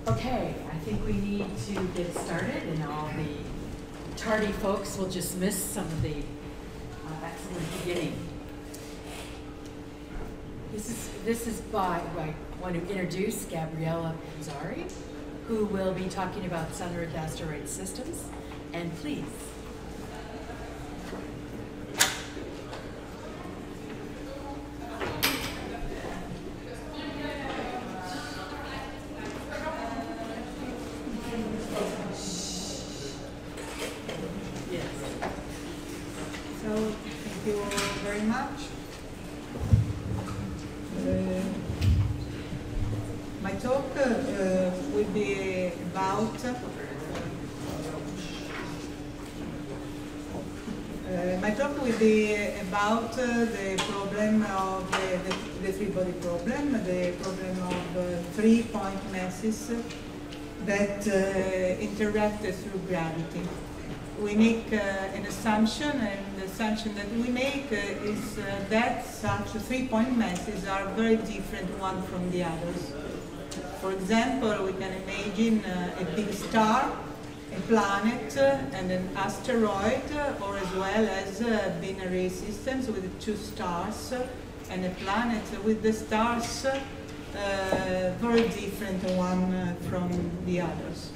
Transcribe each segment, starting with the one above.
Okay, I think we need to get started, and all the tardy folks will just miss some of the excellent beginning. This is by I want to introduce Gabriella Panzari, who will be talking about Sun-Earth asteroid systems. And please. About the problem of the three-body problem, the problem of three-point masses that interact through gravity. We make an assumption, and the assumption that we make is that such three-point masses are very different one from the others. For example, we can imagine a big star, a planet and an asteroid, or as well as binary systems with two stars and a planet with the stars very different one from the others.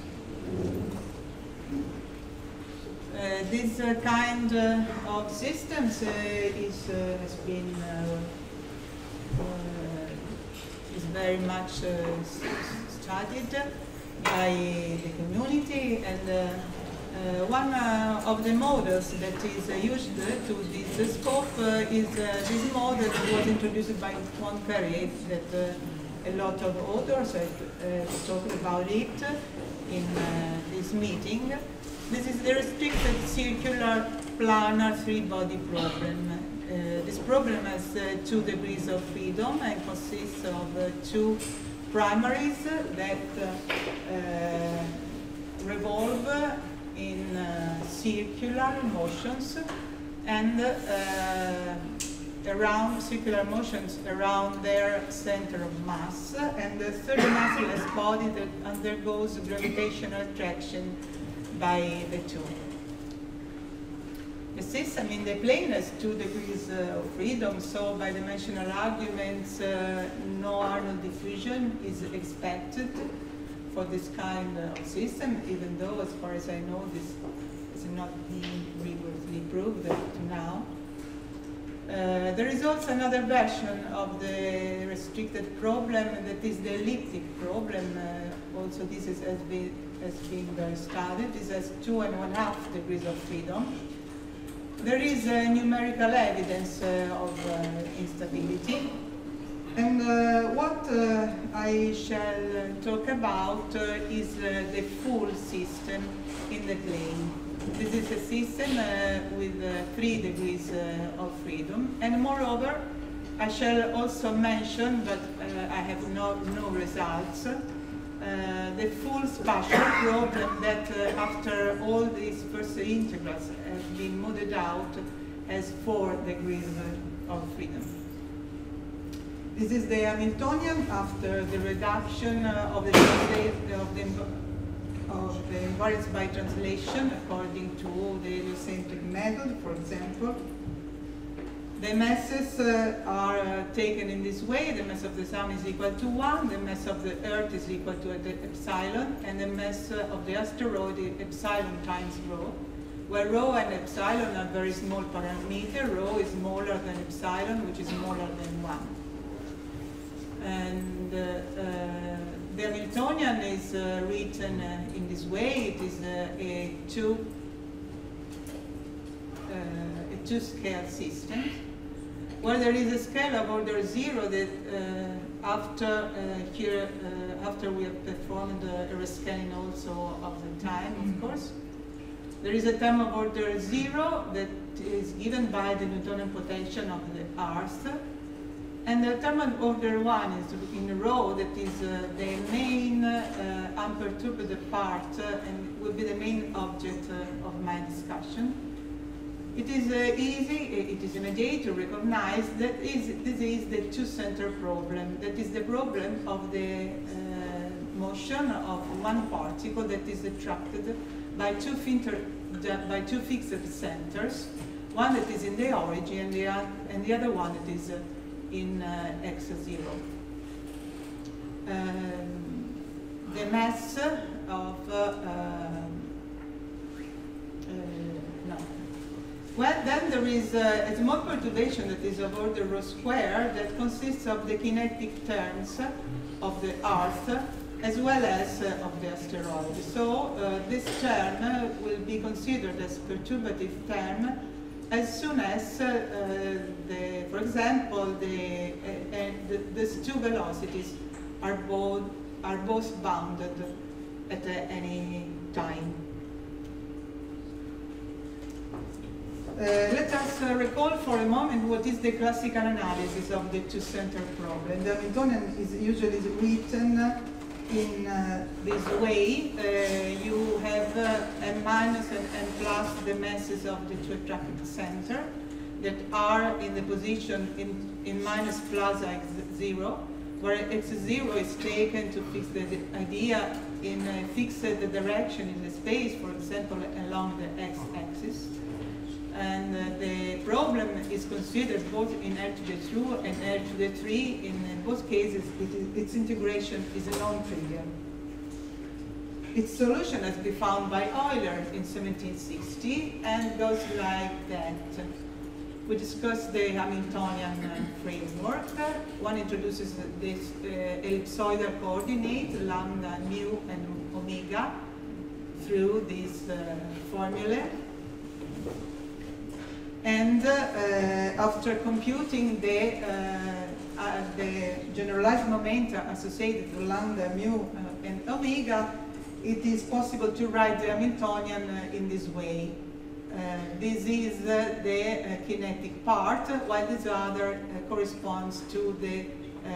This kind of systems is very much studied by the community, and one of the models that is used to this scope is this model that was introduced by Poincaré, that a lot of authors have talked about it in this meeting. This is the restricted circular planar three-body problem. This problem has 2 degrees of freedom and consists of 2 primaries that revolve in circular motions and around circular motions around their center of mass, and the third massless body that undergoes gravitational attraction by the 2. The system in the plane has 2 degrees of freedom, so by dimensional arguments, no Arnold diffusion is expected for this kind of system, even though, as far as I know, this is not being rigorously proved to now. There is also another version of the restricted problem, that is the elliptic problem. Also, this has been very studied. This has 2.5 degrees of freedom. There is numerical evidence of instability. And what I shall talk about is the full system in the plane. This is a system with 3 degrees of freedom. And moreover, I shall also mention, but I have no results, the full spatial problem that after all these first integrals have been modeled out has 4 degrees of freedom. This is the Hamiltonian after the reduction of the invariance by translation according to the heliocentric method, for example. The masses are taken in this way. The mass of the Sun is equal to 1, the mass of the Earth is equal to epsilon, and the mass of the asteroid is epsilon times rho, where rho and epsilon are very small parameter. Rho is smaller than epsilon, which is smaller than 1. And the Hamiltonian is written in this way. It is a two-scale system, where there is a scale of order 0 that after we have performed a rescaling also of the time, of course, there is a term of order 0 that is given by the Newtonian potential of the Earth. And the term of order 1 is in rho, that is the main unperturbed part and will be the main object of my discussion. It is easy, it is immediate to recognize that this is the two-center problem. That is the problem of the motion of one particle that is attracted by two fixed centers, one that is in the origin and the other one that is in x0. The mass of no. Well, then there is a small perturbation that is of order rho square that consists of the kinetic terms of the Earth as well as of the asteroid. So this term will be considered as perturbative term as soon as, for example, these two velocities are both bounded at any time. Let us recall for a moment what is the classical analysis of the two-center problem. The Hamiltonian is usually written in this way. You have n minus and n plus the masses of the two attracting center that are in the position in minus plus x0, where x0 is taken to fix the idea in a fixed direction in the space, for example, along the x-axis. And the problem is considered both in R to the 2 and R to the 3. In both cases, its integration is non-trivial. Its solution has been found by Euler in 1760 and goes like that. We discussed the Hamiltonian framework. One introduces this ellipsoidal coordinate, lambda, mu, and omega, through this formula. And after computing the generalized momenta associated to lambda, mu, and omega, it is possible to write the Hamiltonian in this way. This is the kinetic part, while this other corresponds to the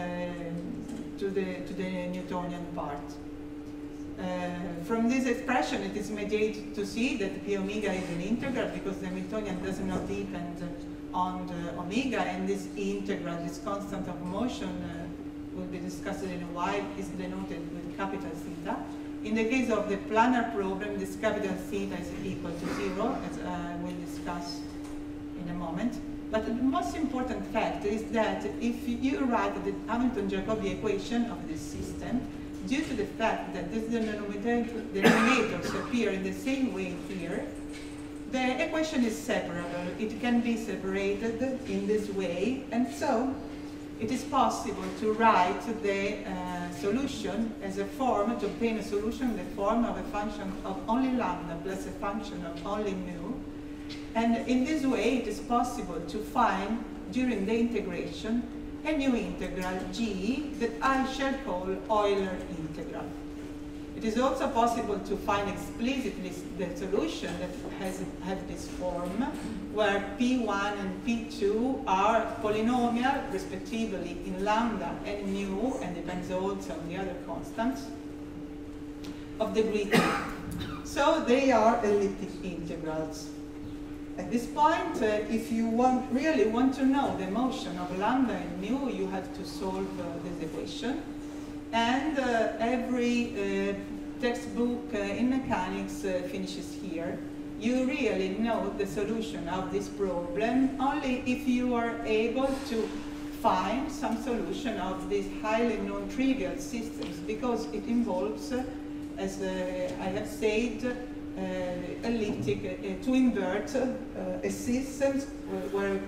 Newtonian part. From this expression, it is immediate to see that P omega is an integral because the Hamiltonian does not depend on the omega, and this integral, this constant of motion, will be discussed in a while, is denoted with capital theta. In the case of the planar problem, this capital theta is equal to 0, as we'll discuss in a moment. But the most important fact is that if you write the Hamilton-Jacobi equation of this system, due to the fact that these denominators appear in the same way here, the equation is separable. It can be separated in this way, and so it is possible to write the solution as a form, to obtain a solution in the form of a function of only lambda plus a function of only mu. And in this way, it is possible to find, during the integration, a new integral g that I shall call Euler integral. It is also possible to find explicitly the solution that has this form, where P1 and P2 are polynomial, respectively, in lambda and mu, and depends also on the other constants, of degree 2. So they are elliptic integrals. At this point, if you really want to know the motion of lambda and mu, you have to solve this equation. And every textbook in mechanics finishes here. You really know the solution of this problem only if you are able to find some solution of these highly non-trivial systems, because it involves, as I have said, elliptic, to invert a system where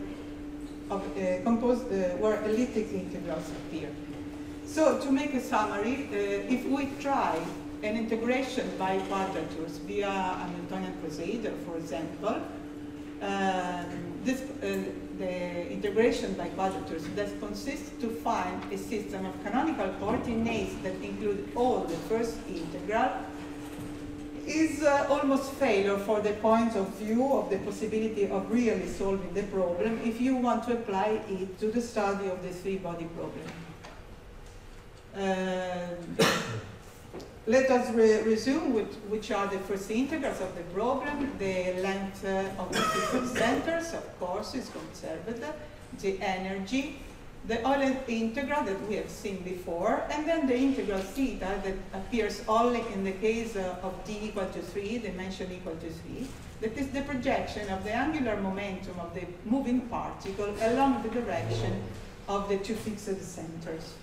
elliptic integrals appear. So to make a summary, if we try an integration by quadratures via Hamiltonian procedure, for example, the integration by quadratures that consists to find a system of canonical coordinates that include all the first integral is almost failure for the point of view of the possibility of really solving the problem if you want to apply it to the study of the three-body problem. Let us resume with which are the first integrals of the problem. The length of the different centers, of course, is conserved. The energy the Euler integral that we have seen before, and then the integral theta that appears only in the case of d equal to 3, dimension equal to 3, that is the projection of the angular momentum of the moving particle along the direction of the two fixed centers.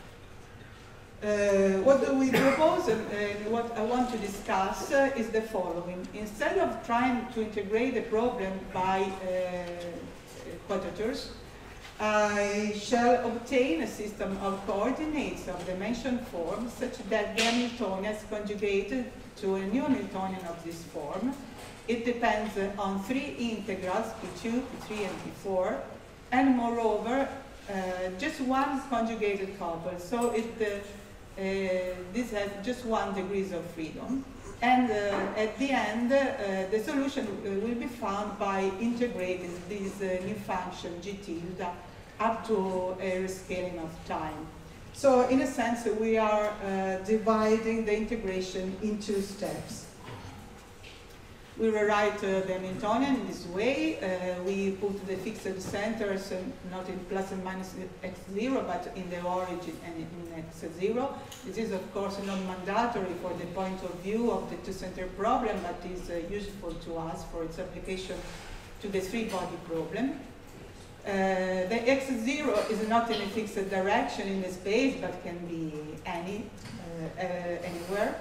What do we propose, and what I want to discuss is the following. Instead of trying to integrate the problem by quadratures, I shall obtain a system of coordinates of dimension form such that the Hamiltonian is conjugated to a new Hamiltonian of this form. It depends on three integrals, P2, P3, and P4, and moreover, just one conjugated couple. So this has just 1 degree of freedom. And at the end, the solution will be found by integrating this new function g tilde up to a rescaling of time. So in a sense, we are dividing the integration in 2 steps. We rewrite the Hamiltonian in this way. We put the fixed centers not in plus and minus x0, but in the origin and in x0. This is, of course, not mandatory for the point of view of the two-center problem, but is useful to us for its application to the three-body problem. The x0 is not in a fixed direction in the space, but can be anywhere.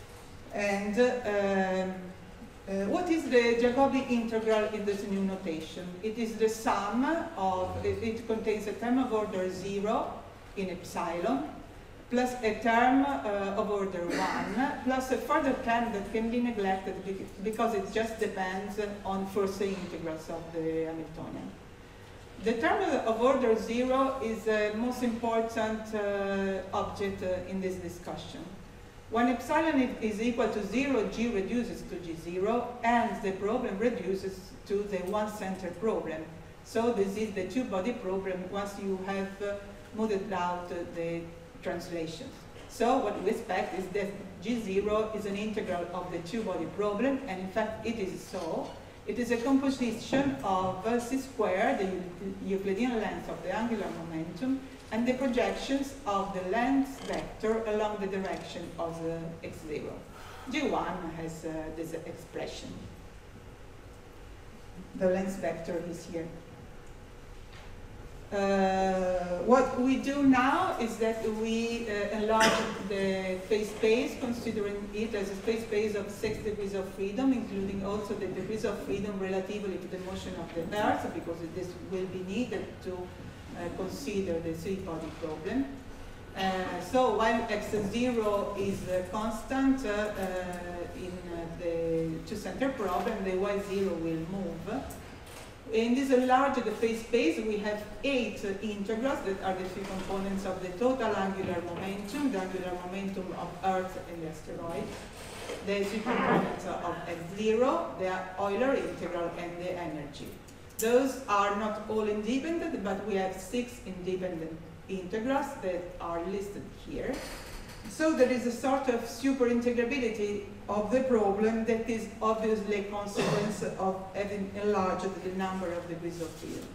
And what is the Jacobi integral in this new notation? It is the sum of, it contains a term of order 0 in epsilon, plus a term of order 1, plus a further term that can be neglected because it just depends on first integrals of the Hamiltonian. The term of order 0 is the most important object in this discussion. When epsilon is equal to 0, G reduces to G0, and the problem reduces to the one-center problem. So this is the two-body problem once you have smoothed out the translations. So what we expect is that G0 is an integral of the two-body problem, and in fact it is so. It is a composition of C squared, the Euclidean length of the angular momentum, and the projections of the length vector along the direction of the x0. G1 has this expression. The length vector is here. What we do now is that we enlarge the phase space, considering it as a phase space of 6 degrees of freedom, including also the degrees of freedom relatively to the motion of the Earth, because this will be needed to consider the three-body problem. So while x0 is constant in the two-center problem, the y0 will move. In this enlarged phase space, we have 8 integrals that are the 3 components of the total angular momentum, the angular momentum of Earth and the asteroid, the 3 components of x0, the Euler integral, and the energy. Those are not all independent, but we have 6 independent integrals that are listed here. So there is a sort of superintegrability of the problem that is obviously a consequence of having enlarged the number of degrees of freedom.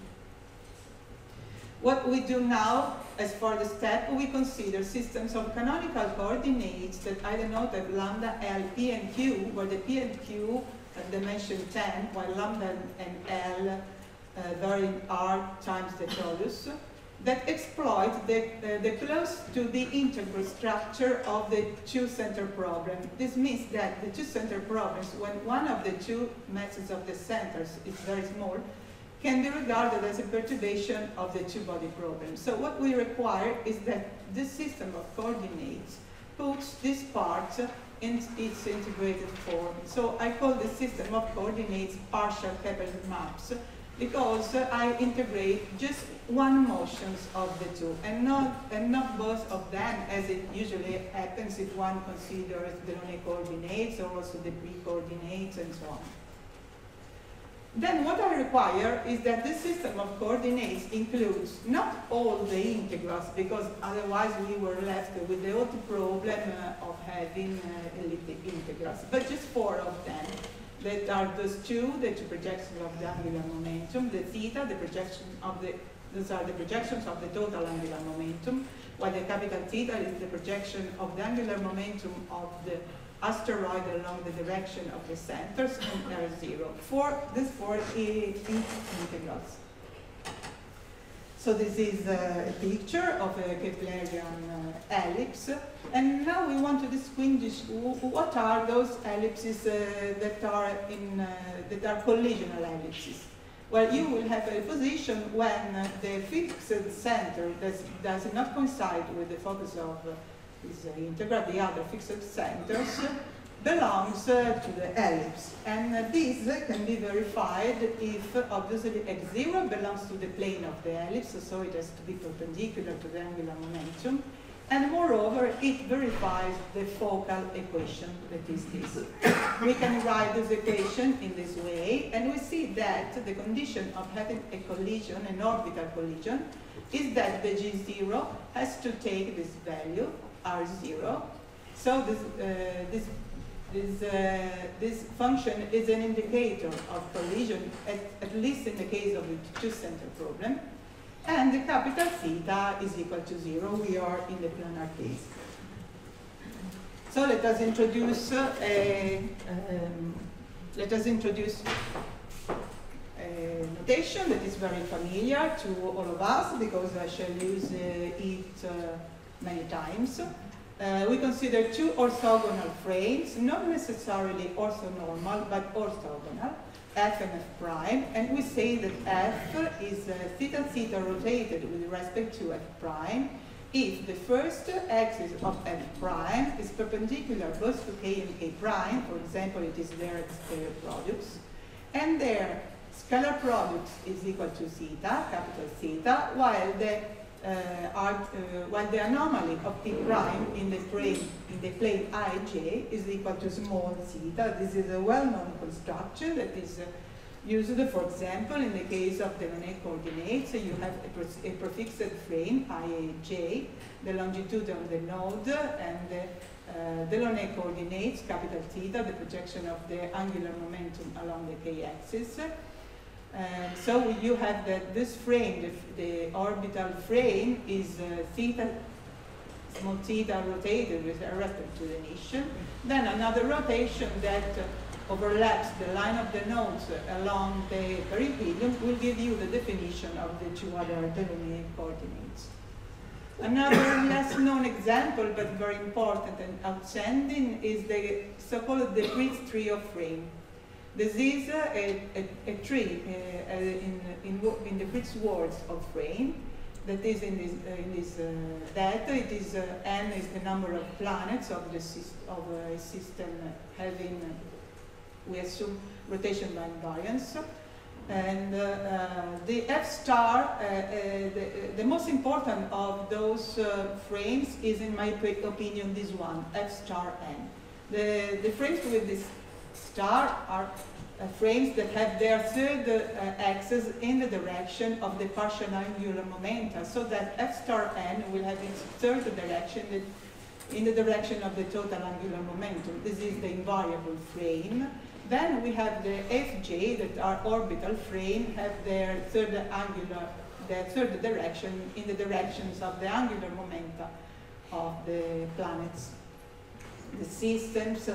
What we do now, as for the step, we consider systems of canonical coordinates that I denote as lambda, L, P, and Q, where the P and Q have dimension 10, while lambda and L vary in R times the tolus, that exploit the close to the integral structure of the two-center problem. This means that the two-center problems, when one of the two masses of the centers is very small, can be regarded as a perturbation of the two-body problem. So what we require is that this system of coordinates puts this part in its integrated form. So I call the system of coordinates partial Kepler maps, because I integrate just one motions of the two, and not both of them, as it usually happens if one considers the Delaunay coordinates or also the pre-coordinates and so on. Then what I require is that this system of coordinates includes not all the integrals, because otherwise we were left with the old problem of having elliptic integrals, but just 4 of them. That are those two, the two projections of the angular momentum, the theta, the projection of the These are the projections of the total angular momentum, while the capital theta is the projection of the angular momentum of the asteroid along the direction of the centers, and R0 for these four integrals. So this is a picture of a Keplerian ellipse, and now we want to distinguish what are those ellipses that are collisional ellipses. Well, you will have a position when the fixed center does not coincide with the focus of this integral, the other fixed centers, belongs to the ellipse. And this can be verified if obviously x0 belongs to the plane of the ellipse, so it has to be perpendicular to the angular momentum. And moreover, it verifies the focal equation, that is this. We can write this equation in this way, and we see that the condition of having a collision, an orbital collision, is that the G0 has to take this value, R0. So this function is an indicator of collision, at least in the case of the two-center problem. And the capital theta is equal to 0. We are in the planar case. So let us introduce a notation that is very familiar to all of us, because I shall use it many times. We consider two orthogonal frames, not necessarily orthonormal, but orthogonal, f and f prime, and we say that f is theta theta rotated with respect to f prime if the first axis of f prime is perpendicular both to k and k prime, for example, it is their scalar products, and their scalar product is equal to theta, capital theta, while the anomaly of p prime in the plane ij is equal to small theta. This is a well-known construction that is used, for example, in the case of Delaunay coordinates. You have a prefixed frame, iaj, the longitude of the node, and the Delaunay coordinates, capital theta, the projection of the angular momentum along the k-axis. So you have that this frame, the orbital frame, is theta, small theta rotated with respect to the initial. Then another rotation that overlaps the line of the nodes along the perihelion will give you the definition of the two other Delaunay coordinates. Another less known example, but very important and outstanding, is the so-called de Fritz trio frame. This is a tree in the Fritz words of frame that is in this data. It is n is the number of planets of a system having, we assume, rotation by invariance. And the F star, the most important of those frames is, in my opinion, this one, F star n. The frames with this star are frames that have their third axis in the direction of the partial angular momenta, so that F star n will have its third direction in the direction of the total angular momentum. This is the invariable frame. Then we have the Fj, that are orbital frame, have their third direction in the directions of the angular momenta of the planets. The systems,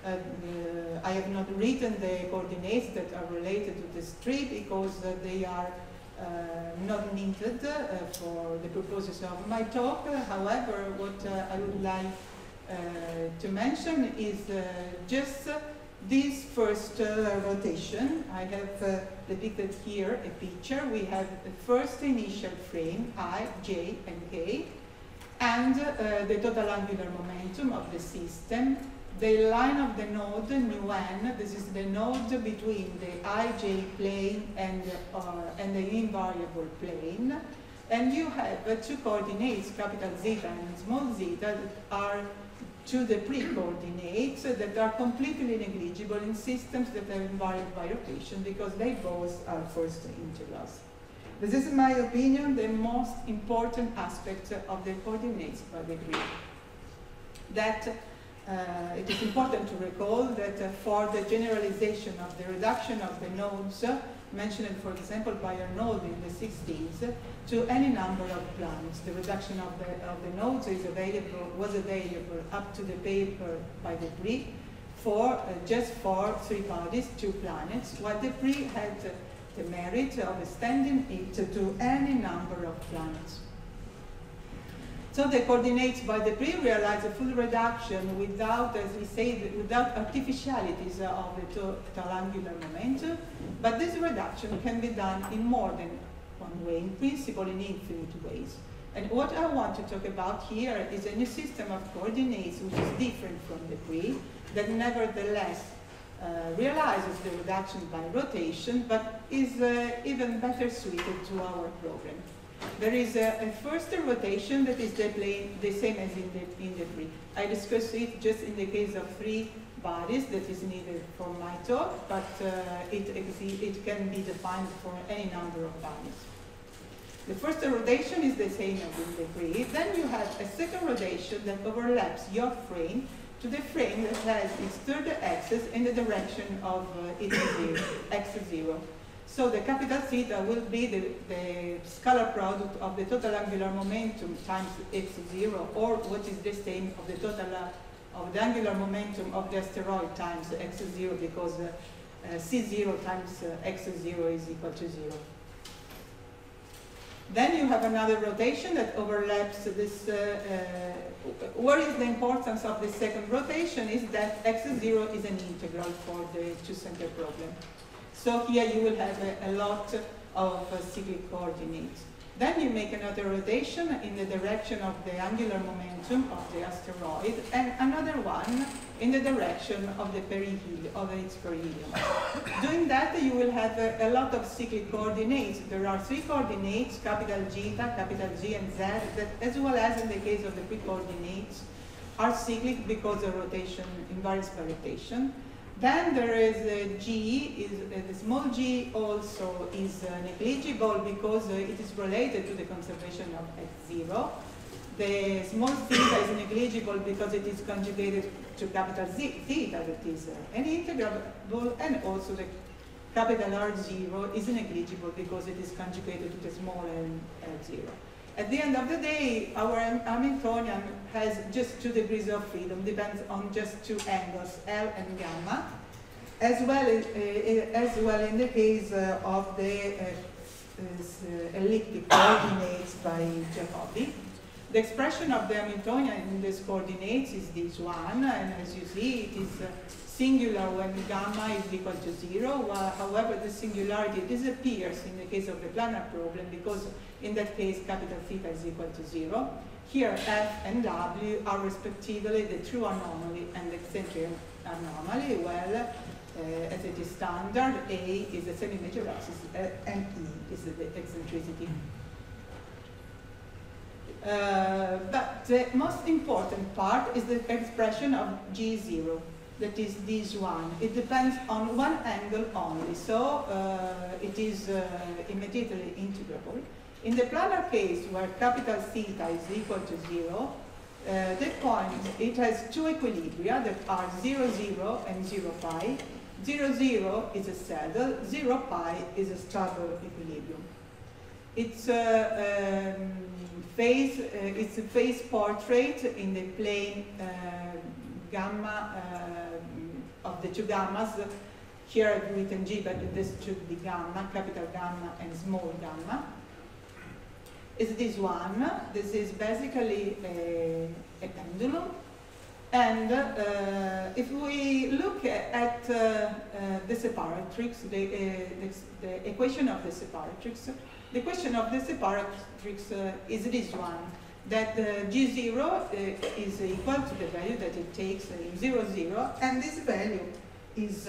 I have not written the coordinates that are related to this tree because they are not needed for the purposes of my talk. However, what I would like to mention is just this first rotation. I have depicted here a picture. We have the first initial frame, I, j, and k, and the total angular momentum of the system. The line of the node, nu n, this is the node between the ij plane and the invariable plane. And you have two coordinates, capital zeta and small zeta, that are to the pre-coordinates that are completely negligible in systems that are invariant by rotation because they both are first integrals. This is, in my opinion, the most important aspect of the coordinates by degree. That It is important to recall that for the generalization of the reduction of the nodes, mentioned, for example, by Arnold in the 60s, to any number of planets, the reduction of the nodes was available up to the paper by Debris for just for 3 bodies, 2 planets, while Debris had the merit of extending it to any number of planets. So the coordinates by Debris realize a full reduction without, as we say, without artificialities of the total angular momentum, but this reduction can be done in more than one way, in principle in infinite ways. And what I want to talk about here is a new system of coordinates which is different from Debris, that nevertheless realizes the reduction by rotation, but is even better suited to our problem. There is a first rotation that is the same as in Debris. I discussed it just in the case of 3 bodies that is needed for my talk, but it can be defined for any number of bodies. The first rotation is the same as in Debris. Then you have a second rotation that overlaps your frame to the frame that has its third axis in the direction of x0. So the capital theta will be the scalar product of the total angular momentum times x0, or what is the same of the total of the angular momentum of the asteroid times x0, because c0 times x0 is equal to 0. Then you have another rotation that overlaps this. What is the importance of the second rotation is that x0 is an integral for the two-center problem. So here you will have a lot of cyclic coordinates. Then you make another rotation in the direction of the angular momentum of the asteroid, and another one in the direction of the perihelion, of its perihelion. Doing that, you will have a lot of cyclic coordinates. There are 3 coordinates, capital G, capital G, and Z, that, as well as in the case of the pre-coordinates, are cyclic because of rotation invariance by rotation. Then there is G, the small g also is negligible because it is related to the conservation of x0. The small theta is negligible because it is conjugated to capital theta, that is an integrable, and also the capital R0 is negligible because it is conjugated to the small r0. At the end of the day, our Hamiltonian has just 2 degrees of freedom, depends on just 2 angles, L and gamma, as well in the case of the elliptic coordinates by Jacobi. The expression of the Hamiltonian in these coordinates is this one, and as you see, it is singular when gamma is equal to 0. However, the singularity disappears in the case of the planar problem because in that case capital theta is equal to 0. Here F and W are respectively the true anomaly and the eccentric anomaly. Well, as it is standard, A is the semi-major axis and E is the eccentricity. But the most important part is the expression of G0, that is this one. It depends on one angle only, so it is immediately integrable. In the planar case, where capital theta is equal to 0, the point, it has 2 equilibria that are 0, 0 and 0, pi. 0, 0 is a saddle, 0, pi is a stable equilibrium. It's a phase portrait in the plane gamma of the 2 gammas. Here I've written G, but this should be gamma, capital gamma and small gamma. Is this one. This is basically a pendulum. And if we look at the separatrix, the equation of the separatrix, the equation of the separatrix is this one, that G0 is equal to the value that it takes in 0, 0, and this value is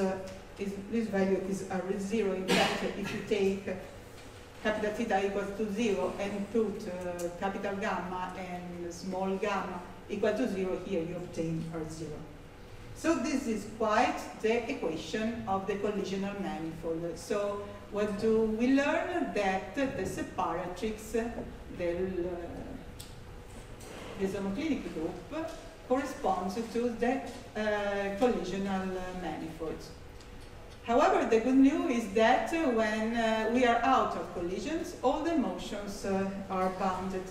R0. In fact, if you take capital theta equals to 0 and put capital gamma and small gamma equal to 0, here you obtain R0. So this is quite the equation of the collisional manifold. So what do we learn? That the separatrix, the homoclinic group, corresponds to the collisional manifolds. However, the good news is that when we are out of collisions, all the motions are bounded.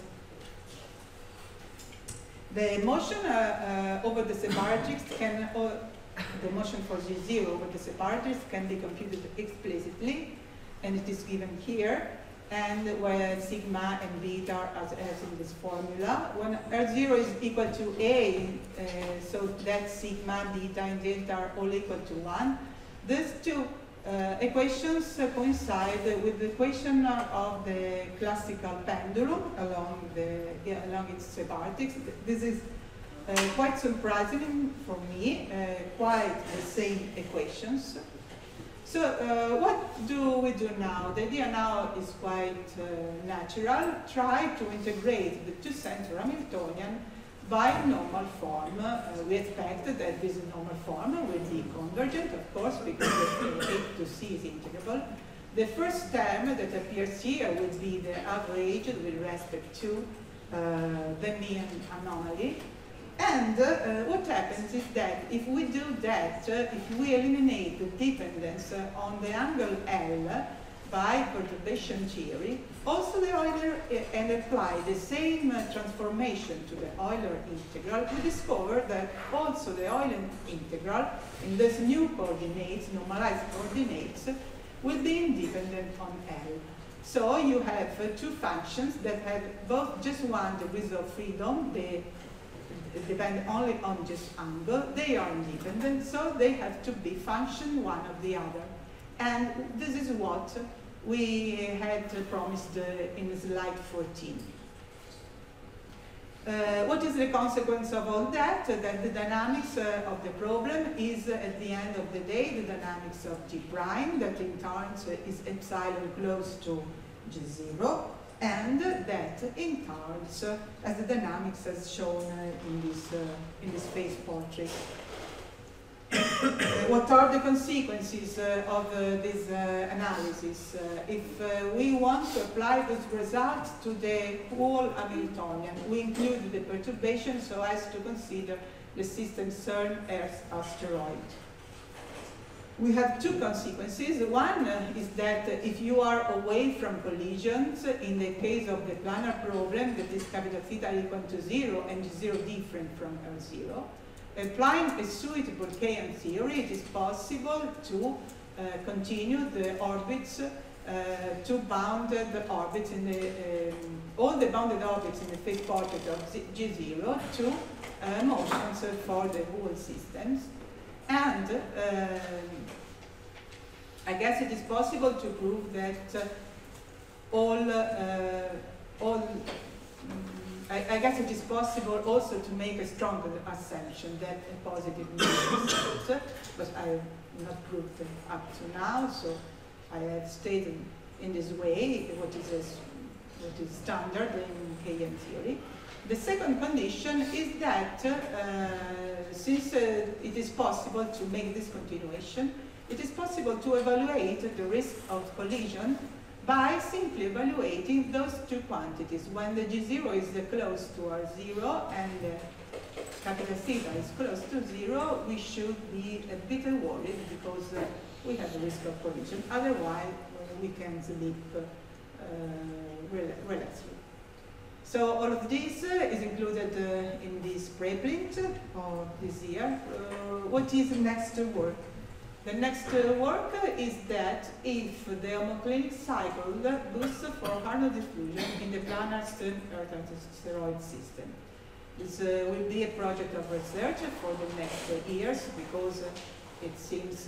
The motion over the separatrix can, the motion for G0 over the separatrix can be computed explicitly, and it is given here, and where sigma and beta are as in this formula. When R0 is equal to A, so that sigma, beta, and delta are all equal to 1, these two equations coincide with the equation of the classical pendulum along its separatrix. This is quite surprising for me, quite the same equations. So what do we do now? The idea now is quite natural. Try to integrate the two-center Hamiltonian by normal form. We expect that this normal form will be convergent, of course, because the A to C is integrable. The first term that appears here will be the average with respect to the mean anomaly. And what happens is that if we do that, if we eliminate the dependence on the angle L by perturbation theory, also the Euler, and apply the same transformation to the Euler integral, we discover that also the Euler integral in these new coordinates, normalized coordinates, will be independent on L. So you have two functions that have both just one degrees of freedom, they depend only on just angle, they are independent, so they have to be function one of the other. And this is what we had promised in slide 14. What is the consequence of all that? That the dynamics of the problem is, at the end of the day, the dynamics of G prime, that in turns is epsilon close to G0, and that in turns as the dynamics as shown in this phase portrait. What are the consequences of this analysis? If we want to apply those results to the whole Hamiltonian, we include the perturbation so as to consider the system CERN-Earth asteroid. We have two consequences. One is that if you are away from collisions, in the case of the planar problem, that is capital theta equal to 0 and 0 different from R0, applying a suitable Kn theory, it is possible to continue the orbits to bounded orbits in the all the bounded orbits in the phase portrait of G0 to motions for the whole systems. And I guess it is possible to prove that I guess it is possible also to make a stronger assumption that a positive mean exists, but I have not proved it up to now, so I have stated in this way what is standard in Kn theory. The second condition is that since it is possible to make this continuation, it is possible to evaluate the risk of collision by simply evaluating those two quantities. When the G0 is close to R0 and capital theta is close to 0, we should be a bit worried because we have a risk of collision. Otherwise, we can sleep relaxedly. So all of this is included in this preprint of this year. What is the next work? The next work is that if the homoclinic cycle boosts for Harnold diffusion in the planar CERN-Earth asteroid system. This will be a project of research for the next years because it seems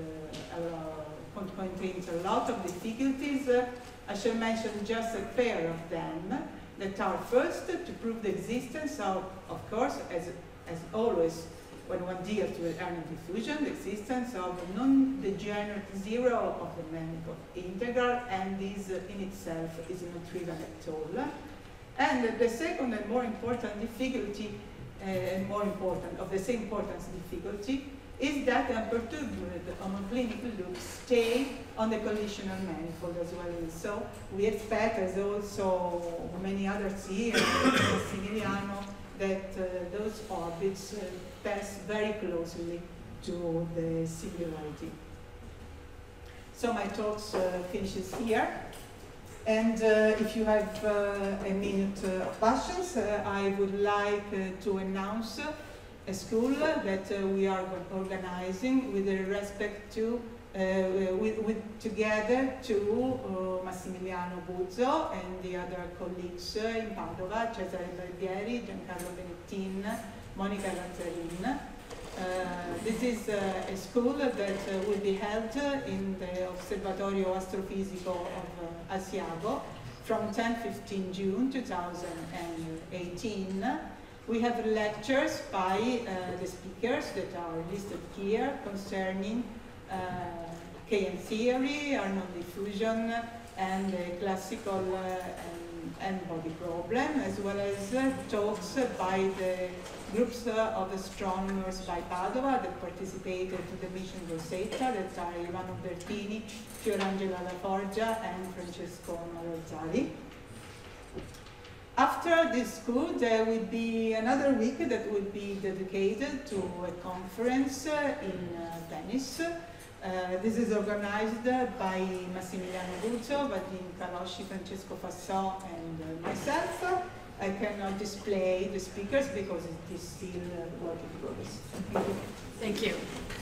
contains a lot of difficulties. I shall mention just a pair of them that are first to prove the existence of course, as always, when one deals with Harnold diffusion, the existence of a non-degenerate zero of the manifold integral, and this in itself is not trivial at all. And the second and more important difficulty, of the same importance difficulty, is that the unperturbed homoclinic loops stay on the collisional manifold as well. So we expect, as also many others here, Massimiliano, that those orbits pass very closely to the singularity. So my talk finishes here. And if you have a minute of patience, I would like to announce a school that we are organizing with respect to, together to Massimiliano Buzzo and the other colleagues in Padova, Cesare Barbieri, Giancarlo Benettin, Monica Lazzarin. This is a school that will be held in the Osservatorio Astrofisico of Asiago from 10-15 June 2018. We have lectures by the speakers that are listed here concerning KM theory, Arnold diffusion, and the classical N-body problem, as well as talks by the groups of astronomers by Padova that participated to the mission Rosetta, that are Ivano Bertini, Fiorangela Laforgia, and Francesco Malozzari. After this school, there will be another week that will be dedicated to a conference in Venice. This is organized by Massimiliano Buzzo, Vadim Kalosci, Francesco Fassò, and myself. I cannot display the speakers because it is still work in progress. Thank you.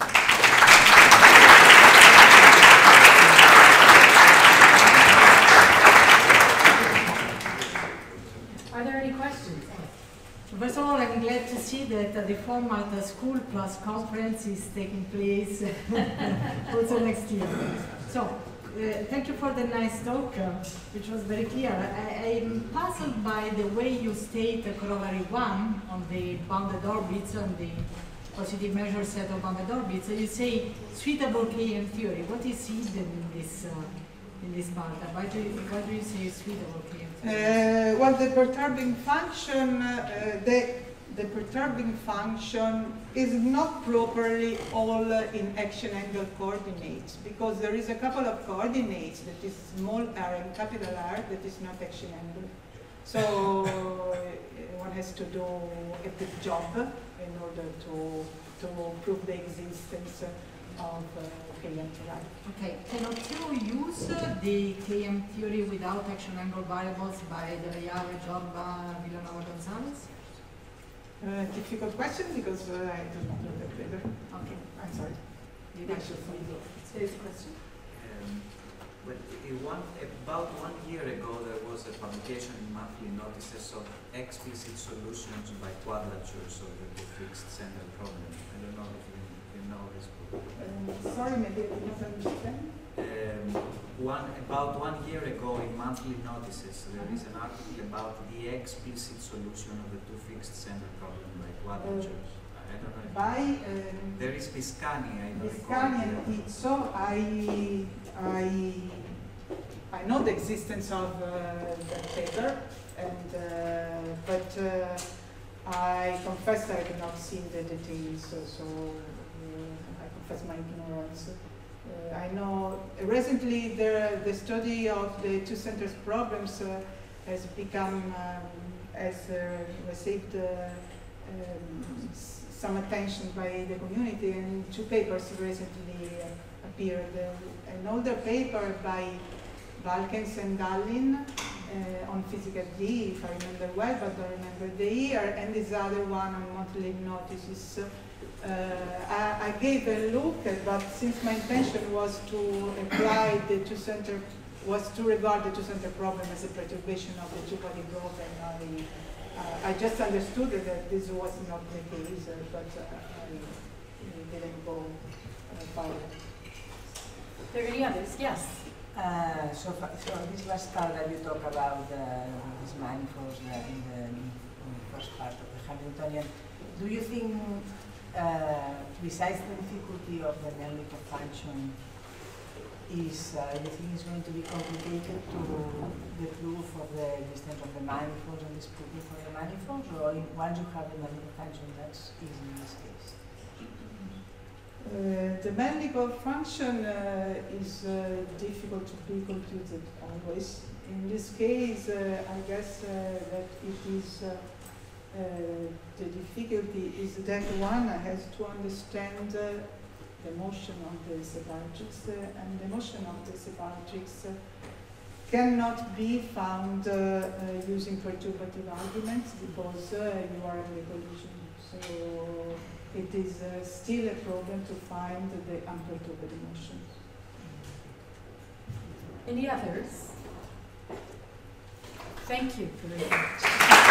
Are there any questions? First of all, I'm glad to see that the format School plus Conference is taking place also next year. So, thank you for the nice talk, which was very clear. I'm puzzled by the way you state Corollary 1 on the bounded orbits, on the positive measure set of bounded orbits. You say suitable KM theory. What is hidden in this part? Why do you say suitable KM theory? Well, the perturbing function, the perturbing function is not properly all in action angle coordinates, because there is a couple of coordinates that is small r and capital R that is not action angle. So one has to do a big job in order to prove the existence of KM theory. Okay, cannot you use the KM theory without action angle variables by De Reale, Giorba, Villanova, Gonzalez? Difficult question because I do not know that better. Okay, I'm sorry. maybe I should find it. Today's question. About 1 year ago, there was a publication in Monthly Notices of explicit solutions by quadratures of the fixed center problem. I don't know if you know this book. Sorry, maybe I did not understand. About 1 year ago, in Monthly Notices, there is an article about the explicit solution of the two fixed center problem by quadratures. I don't know. There is Biscani. Biscani and Tizzo. I know the existence of that paper, and but I confess I have not seen the details, so I confess my ignorance. I know recently the study of the two centers problems has become has received some attention by the community, and two papers recently appeared. An older paper by Valkens and Gallin on physical D, if I remember well, but don't remember the year, and this other one on Monthly Notices. I gave a look, but since my intention was to apply the two-center, was to regard the two-center problem as a perturbation of the two-body problem, I just understood that this was not the case, but I didn't go further. Are there any others? Yes. So this last part that you talk about these manifolds in the first part of the Hamiltonian, do you think, besides the difficulty of the Melnikov function, you think it's going to be complicated to the proof of the existence of the manifolds and this proving for the manifolds, or once you have the Melnikov function, that's easy in this case? The Melnikov function is difficult to be computed always. In this case, I guess that it is the difficulty is that one has to understand the motion of the separatrix, and the motion of the separatrix cannot be found using perturbative arguments because you are in a collision. So it is still a problem to find the unperturbed motions. Any others? Thank you very much.